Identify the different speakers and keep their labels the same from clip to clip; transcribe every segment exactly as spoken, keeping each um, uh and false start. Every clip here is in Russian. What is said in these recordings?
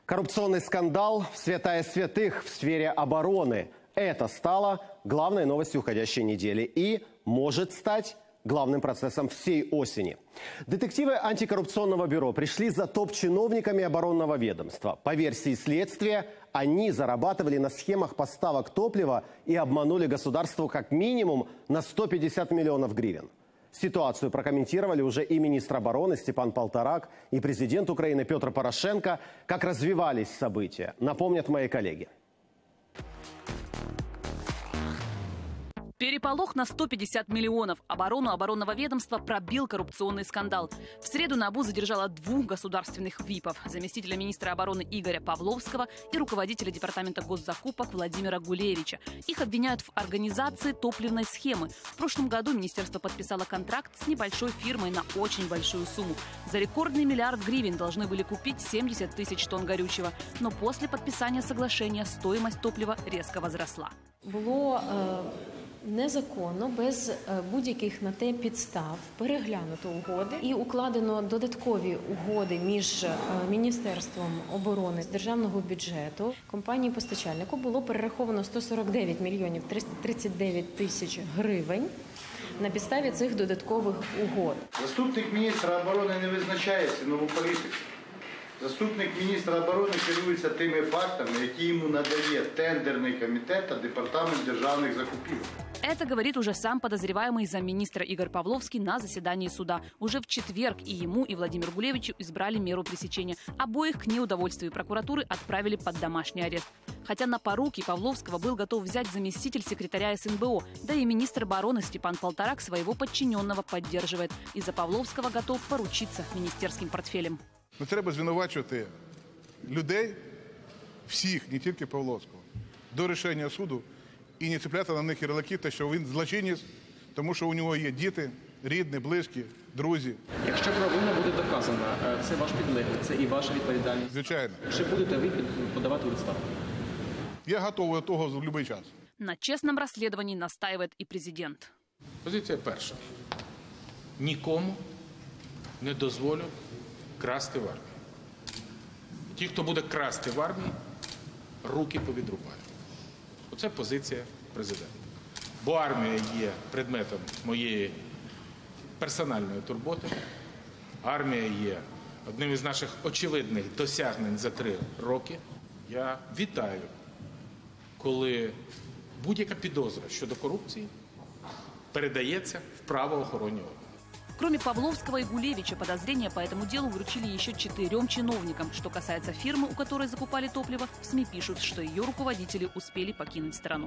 Speaker 1: Коррупционный скандал в святая святых в сфере обороны. Это стало главной новостью уходящей недели и может стать главным процессом всей осени. Детективы антикоррупционного бюро пришли за топ-чиновниками оборонного ведомства. По версии следствия, они зарабатывали на схемах поставок топлива и обманули государство как минимум на сто пятьдесят миллионов гривен. Ситуацию прокомментировали уже и министр обороны Степан Полторак, и президент Украины Петр Порошенко. Как развивались события, напомнят мои коллеги.
Speaker 2: Переполох на сто пятьдесят миллионов. Оборону оборонного ведомства пробил коррупционный скандал. В среду НАБУ задержала двух государственных ВИПов. Заместителя министра обороны Игоря Павловского и руководителя департамента госзакупок Владимира Гулевича. Их обвиняют в организации топливной схемы. В прошлом году министерство подписало контракт с небольшой фирмой на очень большую сумму. За рекордный миллиард гривен должны были купить семьдесят тысяч тонн горючего. Но после подписания соглашения стоимость топлива резко возросла.
Speaker 3: Було незаконно, без будь-яких на те підстав переглянуто угоди і укладено додаткові угоди між Міністерством оборони з державного бюджету. Компанії-постачальнику було перераховано сто сорок дев'ять мільйонів триста тридцять дев'ять тисяч гривень на підставі цих додаткових угод.
Speaker 4: Заступник міністра оборони не визначається нову політику. Заступник міністра оборони керується тими фактами, які йому надає тендерний комітет та департамент державних закупівель.
Speaker 2: Это говорит уже сам подозреваемый замминистра Игорь Павловский на заседании суда. Уже в четверг и ему, и Владимиру Гулевичу избрали меру пресечения. Обоих к неудовольствию прокуратуры отправили под домашний арест. Хотя на поруки Павловского был готов взять заместитель секретаря СНБО, да и министр обороны Степан Полторак своего подчиненного поддерживает. Из-за Павловского готов поручиться министерским портфелем.
Speaker 5: Не треба звинувачувати людей, всіх, не тільки Павловського, до рішення суду і не цепляти на них ярлики, те, що він злочинець, тому що у нього є діти, рідні, близькі, друзі.
Speaker 6: Якщо провина буде доказана, це ваш підлеглий, це і ваша відповідальність.
Speaker 5: Звичайно.
Speaker 6: Чи будете ви подавати у відставку?
Speaker 5: Я готовий до того в будь-який час.
Speaker 2: На честном расследовании настаивает и президент.
Speaker 7: Позиція перша. Нікому не дозволю красти в армії. Ті, хто буде красти в армії, руки повідрубаю. Оце позиція президента. Бо армія є предметом моєї персональної турботи. Армія є одним із наших очевидних досягнень за три роки. Я вітаю, коли будь-яка підозра щодо корупції передається в правоохоронні органи.
Speaker 2: Кроме Павловского и Гулевича, подозрения по этому делу вручили еще четырем чиновникам. Что касается фирмы, у которой закупали топливо, в СМИ пишут, что ее руководители успели покинуть страну.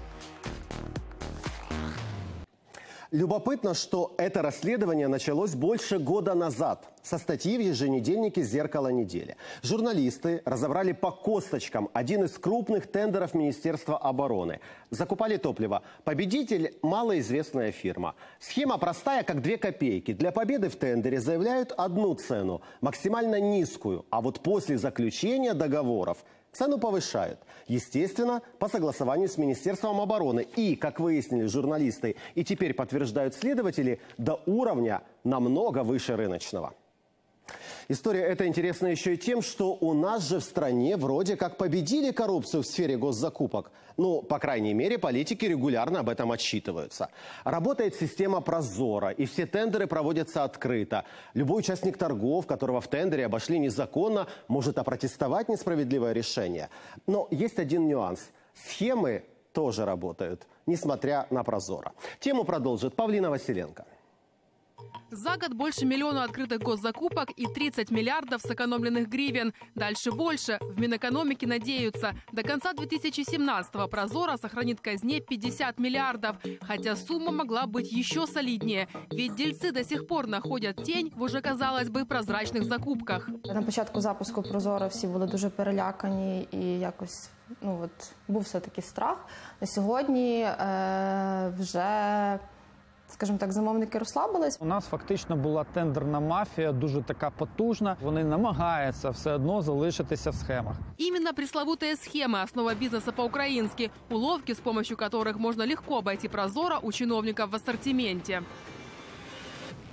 Speaker 1: Любопытно, что это расследование началось больше года назад со статьи в еженедельнике «Зеркало недели». Журналисты разобрали по косточкам один из крупных тендеров Министерства обороны. Закупали топливо. Победитель – малоизвестная фирма. Схема простая, как две копейки. Для победы в тендере заявляют одну цену, максимально низкую. А вот после заключения договоров цену повышают. Естественно, по согласованию с Министерством обороны. И, как выяснили журналисты, и теперь подтверждают следователи, до уровня намного выше рыночного. История эта интересна еще и тем, что у нас же в стране вроде как победили коррупцию в сфере госзакупок. Ну, по крайней мере, политики регулярно об этом отчитываются. Работает система прозоро, и все тендеры проводятся открыто. Любой участник торгов, которого в тендере обошли незаконно, может опротестовать несправедливое решение. Но есть один нюанс. Схемы тоже работают, несмотря на прозоро. Тему продолжит Павлина Василенко.
Speaker 8: За год больше миллиона открытых госзакупок и тридцать миллиардов сэкономленных гривен. Дальше больше. В Минэкономике надеются. До конца две тысячи семнадцатого Прозоро сохранит казне пятьдесят миллиардов. Хотя сумма могла быть еще солиднее. Ведь дельцы до сих пор находят тень в уже, казалось бы, прозрачных закупках.
Speaker 9: На початку запуску Прозоро всі були дуже перелякані і якось, ну от, був все-таки страх. На сьогодні е, вже... Скажімо так, замовники розслабились.
Speaker 10: У нас фактично була тендерна мафія, дуже така потужна. Вони намагаються все одно залишитися в схемах.
Speaker 8: Именно пресловутая схема – основа бизнеса по-украински. Уловки, с помощью которых можно легко обойти Прозоро, у чиновников в ассортименте.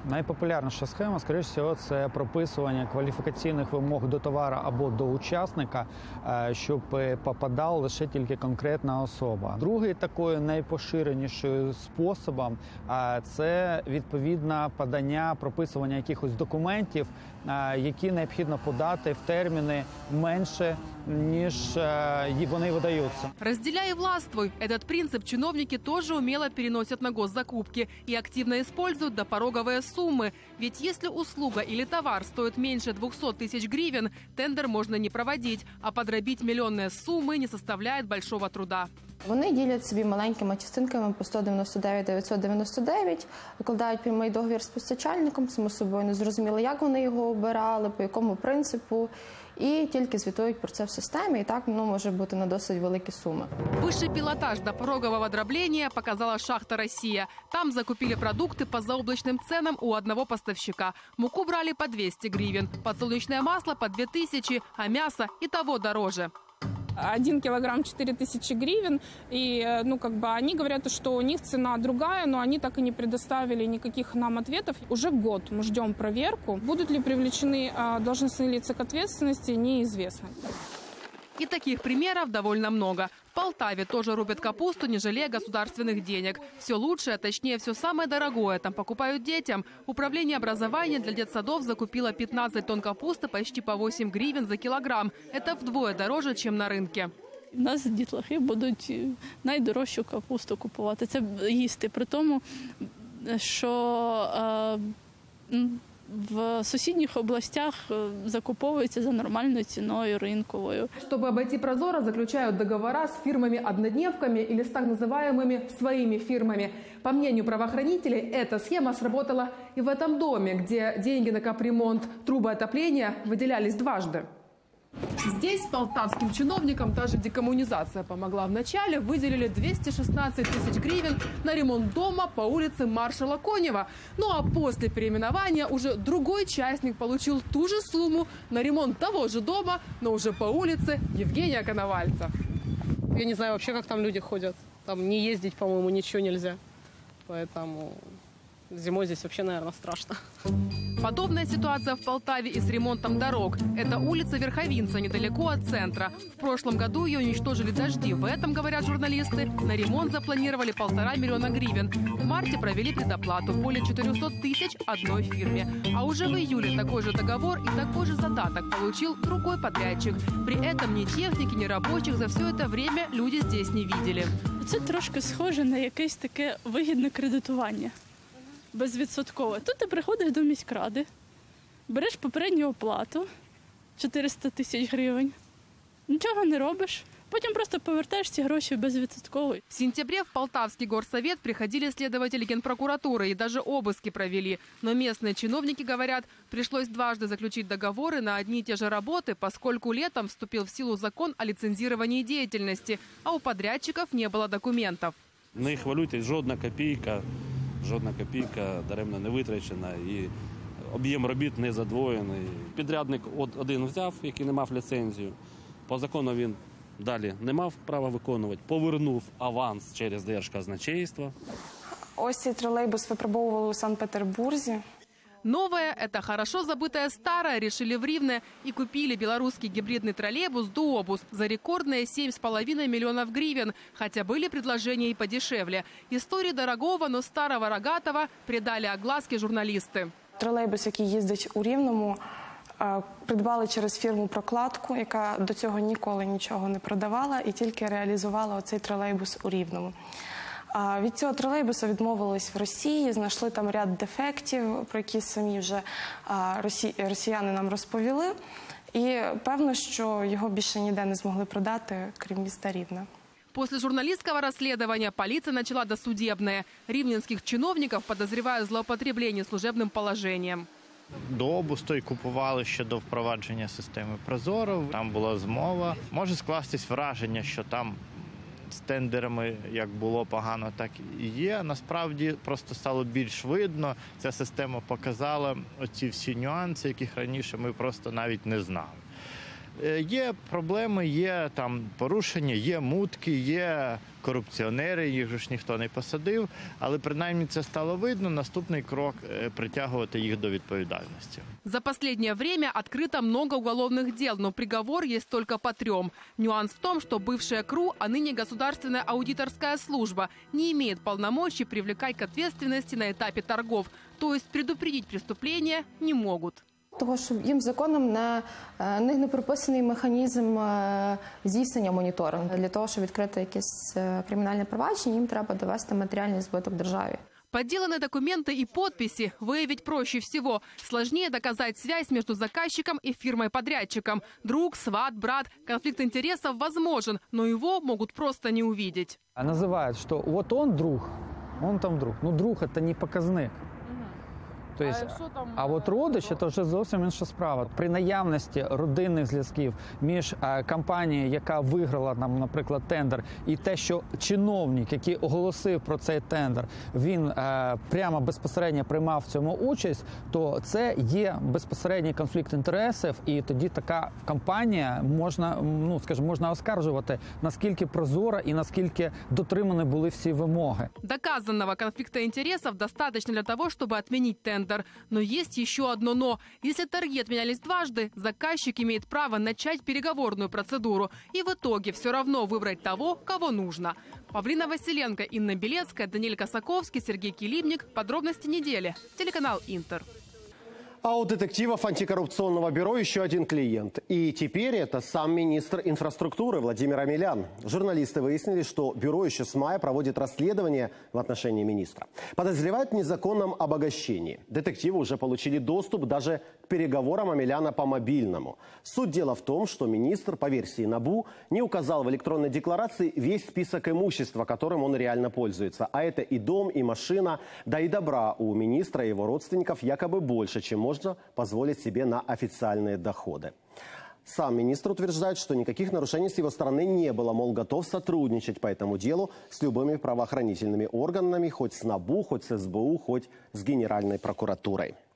Speaker 10: Найпопулярніша схема, скоріш всього, це прописування кваліфікаційних вимог до товару або до учасника, щоб попадала лише тільки конкретна особа. Другий такою найпоширенішою способом – це відповідне подання, прописування якихось документів, які необхідно подати в терміни менше, ніж вони видаються.
Speaker 8: Разделяй и властвуй. Этот принцип чиновники тоже умело переносят на госзакупки и активно используют допороговые суммы. Ведь если услуга или товар стоит меньше двухсот тысяч гривен, тендер можно не проводить, а подробить миллионные суммы не составляет большого труда.
Speaker 9: Вони ділять собі маленькими частинками по сто дев'яносто дев'ять дев'ятсот дев'яносто дев'ять, викладають прямий договір з постачальником, само собою не зрозуміло, як вони його обирали, по якому принципу, і тільки звітують про це в системі, і так ну, може бути на досить великі суми.
Speaker 8: Высший пилотаж допорогового дробления показала «Шахта Россия». Там закупили продукты по заоблачным ценам у одного поставщика. Муку брали по двести гривен, подсолнечное масло по две тысячи, а мясо и того дороже.
Speaker 11: Один килограмм четыре тысячи гривен, и ну, как бы, они говорят, что у них цена другая, но они так и не предоставили никаких нам ответов. Уже год мы ждем проверку. Будут ли привлечены а, должностные лица к ответственности, неизвестно.
Speaker 8: И таких примеров довольно много. В Полтаве тоже рубят капусту, не жалея государственных денег. Все лучшее, точнее, все самое дорогое там покупают детям. Управление образования для детсадов закупило пятнадцать тонн капусты почти по восемь гривен за килограмм. Это вдвое дороже, чем на рынке.
Speaker 12: У нас дітлахи будуть найдорожчу капусту купувати. Це їсти. При тому, що е, в сусідніх областях закуповується за нормальною ціною ринковою.
Speaker 8: Чтобы обойти Прозоро, заключают договора с фирмами-однодневками или с так называемыми своими фирмами. По мнению правоохранителей, эта схема сработала и в этом доме, где деньги на капремонт трубы отопления выделялись дважды. Здесь полтавским чиновникам даже декоммунизация помогла. Вначале выделили двести шестнадцать тысяч гривен на ремонт дома по улице Маршала Конева. Ну а после переименования уже другой частник получил ту же сумму на ремонт того же дома, но уже по улице Евгения Коновальца.
Speaker 13: Я не знаю вообще, как там люди ходят. Там не ездить, по-моему, ничего нельзя. Поэтому зимой здесь вообще, наверное, страшно.
Speaker 8: Подобная ситуация в Полтаве и с ремонтом дорог. Это улица Верховинца, недалеко от центра. В прошлом году ее уничтожили дожди. В этом, говорят журналисты, на ремонт запланировали полтора миллиона гривен. В марте провели предоплату более четырехсот тысяч одной фирме. А уже в июле такой же договор и такой же задаток получил другой подрядчик. При этом ни техники, ни рабочих за все это время люди здесь не видели.
Speaker 12: Це трошки схоже на якесь таке вигідне кредитування. Безвідсоткове. Тут ти приходиш до міськради, береш попередню оплату чотириста тисяч гривень, нічого не робиш, потім просто повертаєш ці гроші безвідсотково.
Speaker 8: В сентябре в Полтавский горсовет приходили следователи Генпрокуратуры и даже обыски провели. Но местные чиновники говорят, пришлось дважды заключить договоры на одни и те же работы, поскольку летом вступил в силу закон о лицензировании деятельности, а у подрядчиков не было документов.
Speaker 14: Не хвилюйтесь, жодна копійка. Жодна копійка даремно не витрачена і об'єм робіт не задвоєний. Підрядник один взяв, який не мав ліцензію. По закону він далі не мав права виконувати. Повернув аванс через Держказначейство.
Speaker 15: Ось цей тролейбус випробовували у Санкт-Петербурзі.
Speaker 8: Новое – это хорошо забытое старое, решили в Ривне и купили белорусский гибридный троллейбус «Дуобус» за рекордные семь с половиной миллионов гривен, хотя были предложения и подешевле. Истории дорогого, но старого рогатого придали огласке журналисты.
Speaker 15: Тролейбус, який їздить у Рівному, придбали через фірму «Прокладку», яка до цього ніколи нічого не продавала і тільки реалізувала оцей тролейбус у Рівному. Від цього тролейбуса відмовились в Росії, знайшли там ряд дефектів, про які самі вже росіяни нам розповіли. І певно, що його більше ніде не змогли продати, крім міста Рівне.
Speaker 8: После журналистского расследования полиция начала досудебное. Ривненских чиновников подозревают в злоупотреблении служебным положением.
Speaker 16: Дуобус той купували ще до впровадження системи Прозоро. Там була змова. Може скластись враження, що там з тендерами як було погано, так і є. Насправді просто стало більш видно. Ця система показала оці всі нюанси, яких раніше ми просто навіть не знали. Е, Є проблеми, є там порушення, є мутки, є корупціонери, їх же ж ніхто не посадив, але принаймні це стало видно. Наступний крок – притягувати їх до відповідальності.
Speaker 8: За последнее время открыто много уголовных дел, но приговор есть только по трем. Нюанс в том, что бывшая КРУ, а ныне Государственная аудиторская служба, не имеет полномочий привлекать к ответственности на этапе торгов. То есть предупредить преступления не могут.
Speaker 9: Того, що їм законом не, не, не прописаний механізм здійснення моніторингу. Для того, щоб відкрити якесь кримінальне провадження, їм треба довести матеріальний збиток державі.
Speaker 8: Подделанные документы и подписи выявить проще всего. Сложнее доказать связь между заказчиком и фирмой-подрядчиком. Друг, сват, брат. Конфликт интересов возможен, но его могут просто не увидеть.
Speaker 10: А называют, что вот он друг, он там друг. Ну, друг – это не показник. То есть, а от родич – це вже зовсім інша справа. При наявності родинних зв'язків між е, компанією, яка виграла, нам, наприклад, тендер, і те, що чиновник, який оголосив про цей тендер, він е, прямо безпосередньо приймав в цьому участь, то це є безпосередній конфлікт інтересів, і тоді така компанія можна, ну, скажімо, можна оскаржувати, наскільки прозора і наскільки дотримані були всі вимоги.
Speaker 8: Доказанного конфликта интересов достаточно для того, чтобы отменить тендер. Но есть еще одно «но». Если торги отменялись дважды, заказчик имеет право начать переговорную процедуру и в итоге все равно выбрать того, кого нужно. Павлина Василенко, Инна Белецкая, Даниил Косаковский, Сергей Килибник. Подробности недели. Телеканал «Интер».
Speaker 1: А у детективов антикоррупционного бюро еще один клиент. И теперь это сам министр инфраструктуры Владимир Омелян. Журналисты выяснили, что бюро еще с мая проводит расследование в отношении министра. Подозревают в незаконном обогащении. Детективы уже получили доступ даже к переговорам Омеляна по мобильному. Суть дела в том, что министр, по версии НАБУ, не указал в электронной декларации весь список имущества, которым он реально пользуется. А это и дом, и машина, да и добра у министра и его родственников якобы больше, чем можно можно позволить себе на официальные доходы. Сам министр утверждает, что никаких нарушений с его стороны не было, мол, готов сотрудничать по этому делу с любыми правоохранительными органами, хоть с НАБУ, хоть с СБУ, хоть с Генеральной прокуратурой.